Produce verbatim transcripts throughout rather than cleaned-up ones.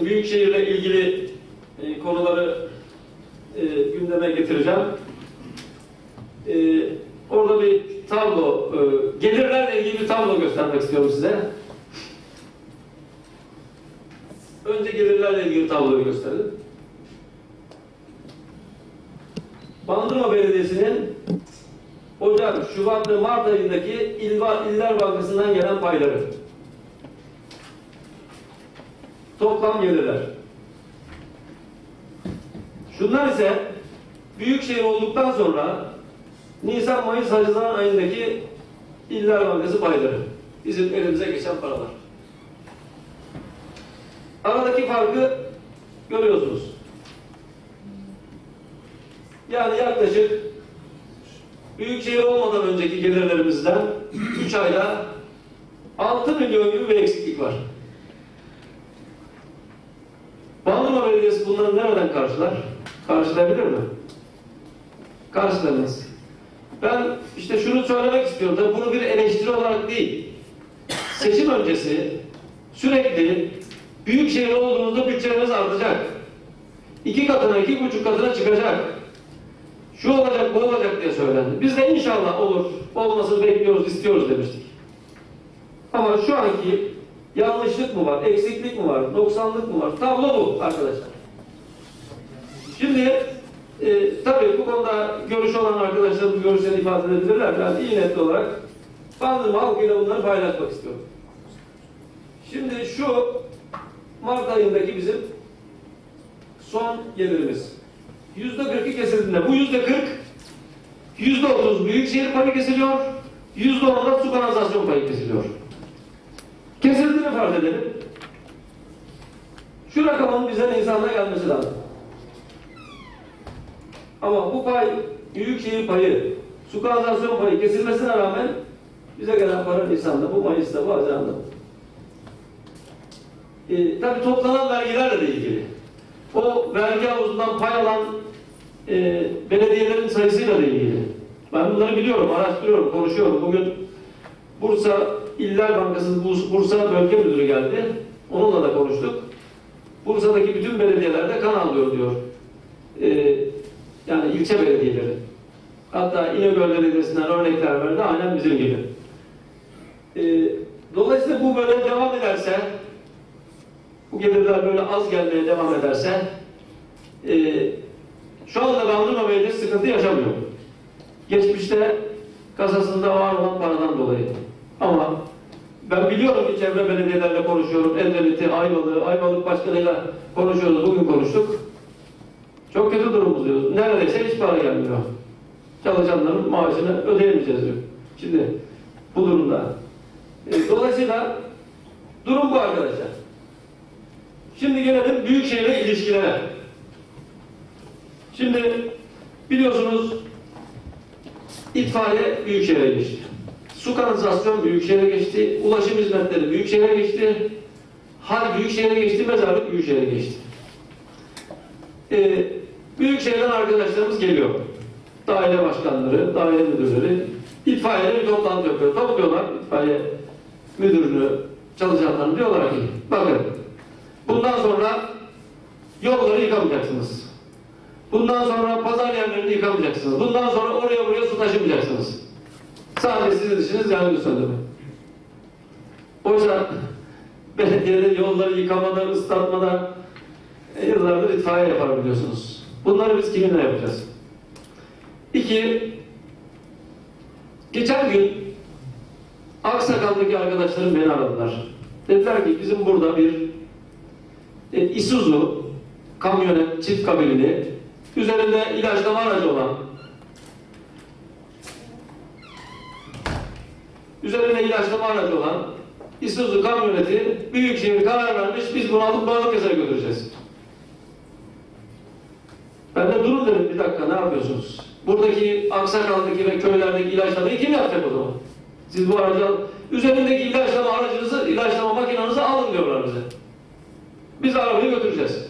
Büyükşehir'le ilgili e, konuları e, gündeme getireceğim. E, orada bir tablo, e, gelirlerle ilgili bir tablo göstermek istiyorum size. Önce gelirlerle ilgili tabloyu gösterelim. Bandırma Belediyesi'nin Ocak, Şubat ve Mart ayındaki İller Bankası'ndan gelen payları. Toplam gelirler. Şunlar ise büyükşehir olduktan sonra Nisan, Mayıs, Haziran ayındaki İller Bankası payları. Bizim elimize geçen paralar. Aradaki farkı görüyorsunuz. Yani yaklaşık büyükşehir olmadan önceki gelirlerimizden üç ayda altı milyon gibi bir eksiklik var. Bandırma Belediyesi bunları nereden karşılar? Karşılayabilir mi? Karşılamaz. Ben işte şunu söylemek istiyorum. Tabii bunu bir eleştiri olarak değil. Seçim öncesi sürekli büyükşehir olduğunuzda bütçeniz artacak. İki katına, iki buçuk katına çıkacak. Şu olacak, bu olacak diye söylendi. Biz de inşallah olur, olmasını bekliyoruz, istiyoruz demiştik. Ama şu anki yanlışlık mı var, eksiklik mi var, noksanlık mı var? Tablo bu arkadaşlar. Şimdi e, tabii bu konuda görüşü olan arkadaşlar bu görüşlerini ifade edebilirler. Ben iyi niyetli olarak Bandırma halkıyla bunları paylaşmak istiyorum. Şimdi şu Mart ayındaki bizim son gelirimiz. Yüzde kırkı kesildiğinde bu yüzde kırk, yüzde otuz büyükşehir payı kesiliyor, yüzde on da su kanalizasyon payı kesiliyor. Kesildiğini farz edelim. Şu rakamın bize Nisan'da gelmesi lazım. Ama bu pay, büyükşehir payı, su kanalizasyon payı kesilmesine rağmen bize gelen para Nisan'da, bu Mayıs'ta, bu Haziran'da. E, tabii toplanan vergilerle de ilgili. O vergi havuzundan pay alan e, belediyelerin sayısıyla da ilgili. Ben bunları biliyorum, araştırıyorum, konuşuyorum. Bugün Bursa İller Bankası Bursa Bölge Müdürü geldi. Onunla da konuştuk. Bursa'daki bütün belediyelerde kan alıyor diyor. E, yani ilçe belediyeleri. Hatta İnegöl Belediyesi'nden örnekler verdi. Aynen bizim gibi. E, dolayısıyla bu böyle devam ederse, bu gelirler böyle az gelmeye devam ederse e, şu anda Bandırma Belediyesi sıkıntı yaşamıyor. Geçmişte kasasında var olan paradan dolayı. Ama ben biliyorum ki çevre belediyelerle konuşuyorum. Edremit'i, Ayvalık'ı, Ayvalık Başkanı'yla konuşuyoruz. Bugün konuştuk. Çok kötü durumumuz diyoruz. Neredeyse hiç para gelmiyor. Çalışanların maaşını ödeyemeyeceğiz diyor. Şimdi bu durumda. E, dolayısıyla durum bu arkadaşlar. Şimdi gelelim büyükşehirle ilişkilere. Şimdi biliyorsunuz itfaiye büyükşehire geçti. Su kanalizasyon büyükşehire geçti. Ulaşım hizmetleri büyükşehire geçti. Hal büyükşehire geçti. Mezarlık büyükşehire geçti. Ee, büyükşehirden arkadaşlarımız geliyor. Daire başkanları, daire müdürleri itfaiyeyle bir toplantı yapıyor. Topluyorlar itfaiye müdürünü, çalışanlarını, diyorlar ki bakın bundan sonra yolları yıkamayacaksınız. Bundan sonra pazar yerlerini yıkamayacaksınız. Bundan sonra oraya buraya su taşımayacaksınız. Sadece sizin işiniz yangın söndürme. Oysa belediyeler yolları yıkamada, ıslatmada e, yıllardır itfaiye yapar biliyorsunuz. Bunları biz kiminle yapacağız? İki, geçen gün Aksakal'daki arkadaşlarım beni aradılar. Dediler ki bizim burada bir e, Isuzu kamyonet çift kabinli üzerinde ilaçlama aracı olan üzerinde ilaçlama aracı olan Isuzu kamyoneti büyükşehir karar vermiş, biz bunu alıp Balıkesir'e götüreceğiz. Ben de durun dedim, bir dakika ne yapıyorsunuz? Buradaki Aksakal'daki ve köylerdeki ilaçlamayı kim yapacak o zaman? Siz bu aracı al, üzerindeki ilaçlama aracınızı, ilaçlama makinanızı alın diyorlar bize. Biz arabayı götüreceğiz.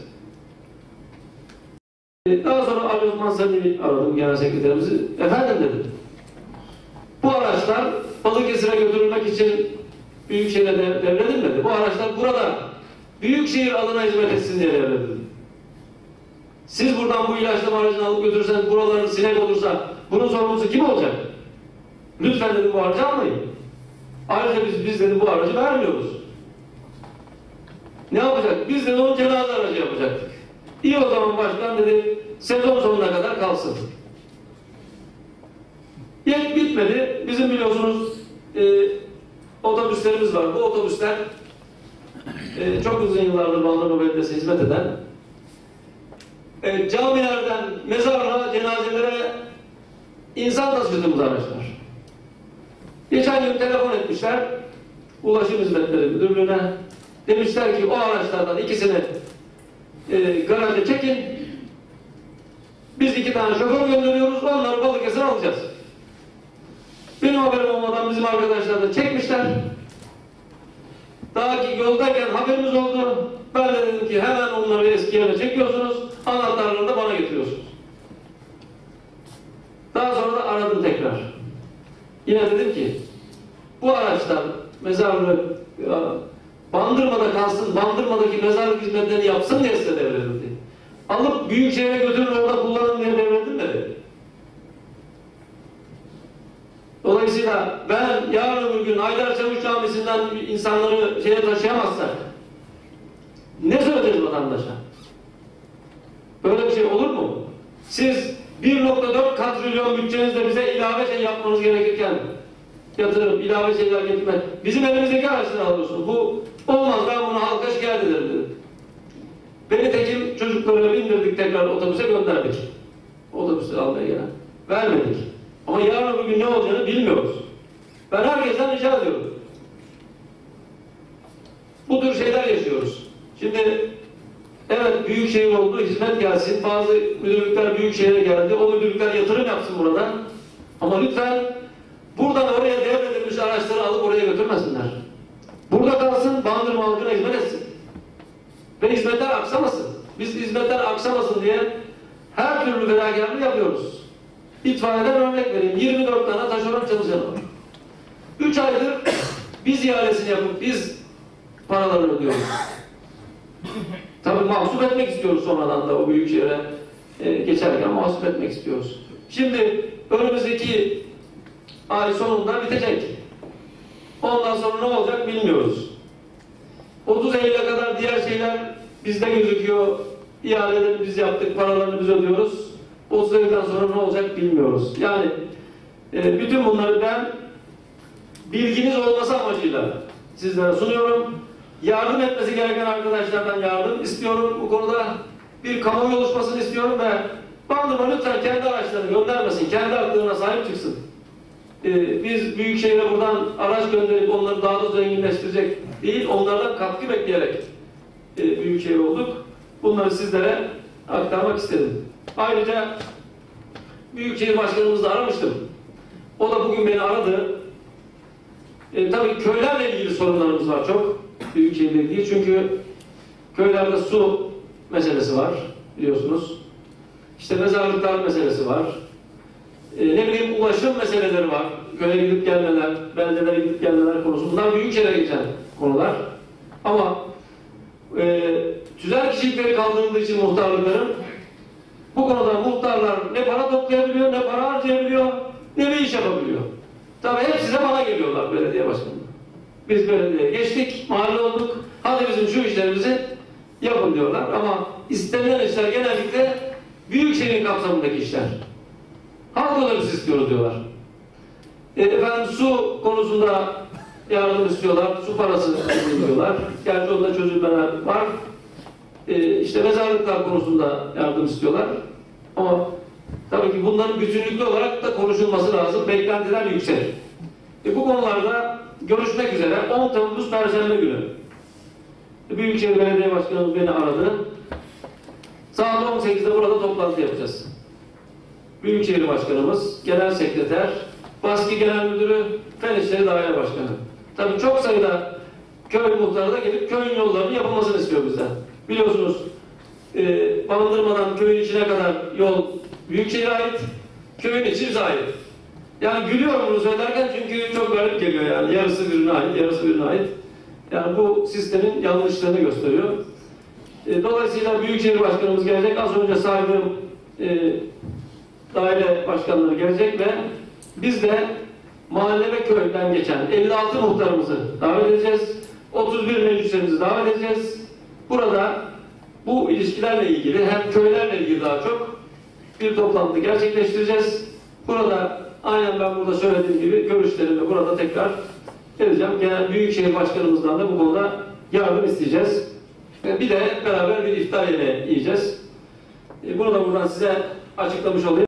Daha sonra Ali Osman Sani'yi aradım, genel sekreterimizi. Efendim dedim. Bu araçlar Balıkesir'e götürülmek için Büyükşehir'e devredilmedi. Bu araçlar burada Büyükşehir adına hizmet etsin diye devredildi. Siz buradan bu ilaçlama aracını alıp götürürseniz, buraların sinek olursa bunun sorumlusu kim olacak? Lütfen dedim bu aracı almayın. Ayrıca biz, biz dedim bu aracı vermiyoruz. Ne yapacak? Biz de onun cenaze aracı yapacaktık. İyi o zaman başkan dedi, sezon sonuna kadar kalsın. Yet bitmedi. Bizim biliyorsunuz e, otobüslerimiz var. Bu otobüsler e, çok uzun yıllardır Bandırma Belediyesi hizmet eden e, camilerden mezarlığa, cenazelere insan taşıdığımız araçlar. Geçen gün telefon etmişler Ulaşım Hizmetleri Müdürlüğü'ne. Demişler ki o araçlardan ikisini e, garaja çekin. Biz iki tane şoför gönderiyoruz. Onları Balıkesir'e alacağız. Benim haberim olmadan bizim arkadaşlar da çekmişler. Daha ki yoldayken haberimiz oldu. Ben de dedim ki hemen onları eski yerine çekiyorsunuz. Anahtarlarını da bana getiriyorsunuz. Daha sonra da aradım tekrar. Yine dedim ki bu araçlar mezarlık Bandırma'da kalsın, Bandırma'daki mezarlık hizmetlerini yapsın diye size devredildi. Alıp Büyükşehir'e götürün orada kullanın diye devredilmedi. Dolayısıyla ben yarın öbür gün Haydar Çavuş Camisi'nden insanları şeye taşıyamazsak ne söyleyeceğiz vatandaşa? Böyle bir şey olur mu? Siz bir nokta dört katrilyon bütçenizde bize ilave şey yapmanız gerekirken yatırım, ilave şeyler getirmek. Bizim elimizdeki araçları alıyorsunuz. Bu olmaz, ben bunu halka şikayet ederim dedim. Beni tekim çocukları bindirdik, tekrar otobüse gönderdik. Otobüsleri almaya gelen. Vermedik. Ama yarın öbür gün ne olacağını bilmiyoruz. Ben herkesten rica ediyorum. Bu tür şeyler yaşıyoruz. Şimdi evet büyükşehir oldu, hizmet gelsin. Bazı müdürlükler büyükşehire geldi. O müdürlükler yatırım yapsın burada. Ama lütfen buradan oraya devredilmiş araçları alıp oraya götürmesinler. Burada kalsın, Bandırma halkına hizmet etsin. Ve hizmetler aksamasın. Biz hizmetler aksamasın diye her türlü fedakarlığı yapıyoruz. İtfaiyeden örnek vereyim. yirmi dört tane taşeron çalışanı var. üç aydır biz ihalesini yapıp biz paralarını ödüyoruz. Tabii mahsup etmek istiyoruz sonradan da o büyükşehire e, geçerken mahsup etmek istiyoruz. Şimdi önümüzdeki ay sonunda bitecek. Ondan sonra ne olacak bilmiyoruz. otuz Eylül'e kadar diğer şeyler bizde gözüküyor. İhaleleri biz yaptık, paralarını biz ödüyoruz. otuz Eylül'den sonra ne olacak bilmiyoruz. Yani e, bütün bunları ben bilginiz olması amacıyla sizlere sunuyorum. Yardım etmesi gereken arkadaşlardan yardım istiyorum bu konuda. Bir kamuoyu oluşmasını istiyorum ve Bandırma lütfen kendi araçlarını göndermesin, kendi haklarına sahip çıksın. Ee, biz Büyükşehir'e buradan araç gönderip onları daha da zenginleştirecek değil, onlardan katkı bekleyerek e, Büyükşehir olduk. Bunları sizlere aktarmak istedim. Ayrıca Büyükşehir Başkanımızı da aramıştım. O da bugün beni aradı. E, tabii köylerle ilgili sorunlarımız var çok. Büyükşehir'le ilgili. Çünkü köylerde su meselesi var biliyorsunuz. İşte mezarlıklar meselesi var. E, ne bileyim ulaşım meseleleri var. Köye gidip gelmeler, beldelere gidip gelmeler konusu. Bunlar Büyükşehir'e geçen konular. Ama e, tüzel kişilikleri kaldırıldığı için muhtarlıkların bu konuda muhtarlar ne para toplayabiliyor, ne para harcayabiliyor, ne bir iş yapabiliyor. Tabii hep size bana geliyorlar belediye başkanı. Biz belediyeye geçtik, mahalle olduk, hadi bizim şu işlerimizi yapın diyorlar. Ama istenilen işler genellikle Büyükşehir'in kapsamındaki işler. Halk otobüsü istiyoruz diyorlar. E, efendim su konusunda yardım istiyorlar, su parası istiyorlar. Gerçi onda çözülmeler var. E, işte mezarlıklar konusunda yardım istiyorlar. Ama tabii ki bunların bütünlüklü olarak da konuşulması lazım. Beklentiler yüksek. E, bu konularda görüşmek üzere on Temmuz Perşembe günü Büyükşehir Belediye Başkanımız beni aradı. Saat on sekizde burada toplantı yapacağız. Büyükşehir Başkanımız, Genel Sekreter, Baskı Genel Müdürü, Fen İşleri Daire Başkanı. Tabii çok sayıda köy muhtarı da gelip köyün yollarının yapılmasını istiyor bizden. Biliyorsunuz e, Bandırma'dan köyün içine kadar yol Büyükşehir'e ait, köyün içi bize ait. Yani gülüyorum bunu söylerken çünkü çok garip geliyor yani. Yarısı birine ait, yarısı birine ait. Yani bu sistemin yanlışlığını gösteriyor. E, dolayısıyla Büyükşehir Başkanımız gelecek. Az önce saydığım e, daire başkanları gelecek ve biz de mahalle ve köyden geçen elli altı muhtarımızı davet edeceğiz. otuz bir meclisimizi davet edeceğiz. Burada bu ilişkilerle ilgili hem köylerle ilgili daha çok bir toplantı gerçekleştireceğiz. Burada aynen ben burada söylediğim gibi görüşlerimi burada tekrar edeceğim. Genel Büyükşehir Başkanımızdan da bu konuda yardım isteyeceğiz. Ve bir de beraber bir iftar yemeği yiyeceğiz. Bunu da buradan size açıklamış olayım.